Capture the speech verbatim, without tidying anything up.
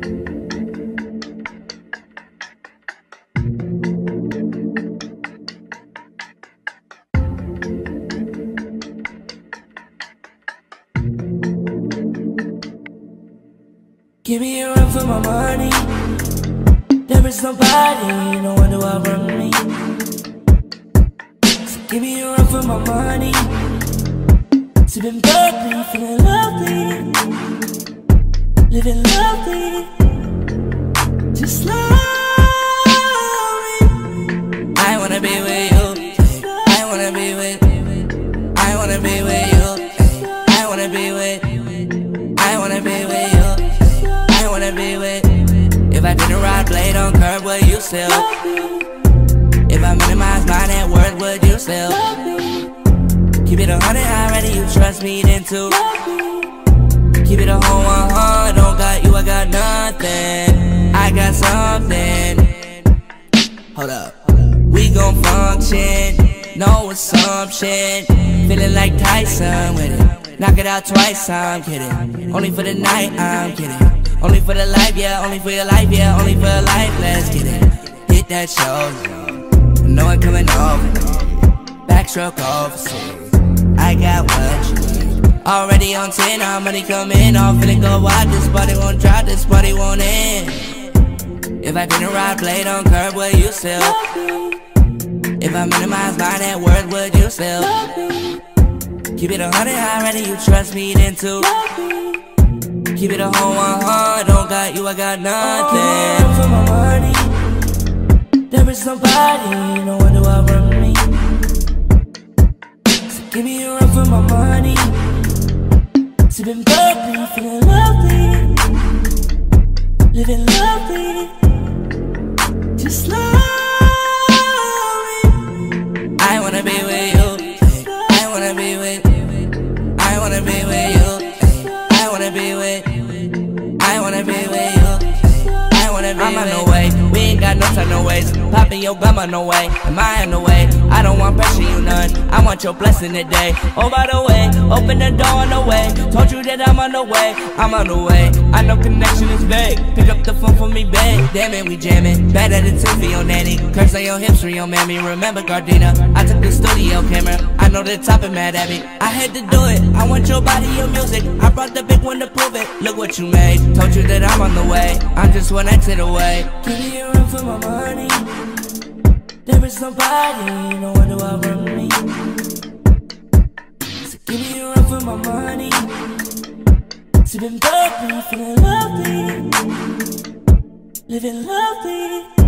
Give me a run for my money. There is nobody, no one to outrun me. So give me a run for my money. Sipping bubbly, feeling lovely, living lovely, just love me. I wanna be with you. I wanna be with. I wanna be with you. I wanna be with. I wanna be with you. I wanna be with. If I didn't ride blade on curb, would you still? If I minimize my net worth, would you still? Keep it a hundred, already you trust me then too. Keep it a whole one hundred, don't got you, I got nothing. I got something. Hold up, we gon' function, no assumption. Feeling like Tyson with it, knock it out twice, I'm kidding. Only for the night, I'm kidding. Only for the life, yeah, only for your life, yeah, only for your life, let's get it. Hit that shoulder, no one coming over. Backstroke overseas, I got what you need. Already on ten, our money coming off, finna go wild. This party won't drop, this party won't end. If I didn't ride blade on curb, would you still? If I minimize my net worth, would you still? Keep it a hundred, already you trust me then too. Keep it a whole one hundred, don't got you, I got nothing. For my money, there is nobody, no one to outrun me. So give me a run for my money. Sipping bubbly, feeling lovely, living lovely, just love me. I wanna be with you. I wanna be with. I wanna be with you. I wanna be with. I wanna be with you. I wanna be I'm on the way. We ain't got no time, no ways. Popping your gum on the way. Am I on the way? I don't want pressure, you none. I want your blessing today. Oh, by the way, open the door on the way. Told you that I'm on the way. I'm on the way. I know connection is vague. Pick up the phone for me, babe. Damn it, we jamming. Better than two for your nanny. Curse on your hips for your mammy. Remember Gardena? I took the studio camera. I know the top is mad at me. I had to do it. I want your body, your music. I brought the big one to prove it. Look what you made. Told you that I'm on the way. I'm just one exit away. Give me a run for my money. There is nobody, no one to outrun me. So give me a run for my money. Sipping bubbly, feeling lovely, living lovely.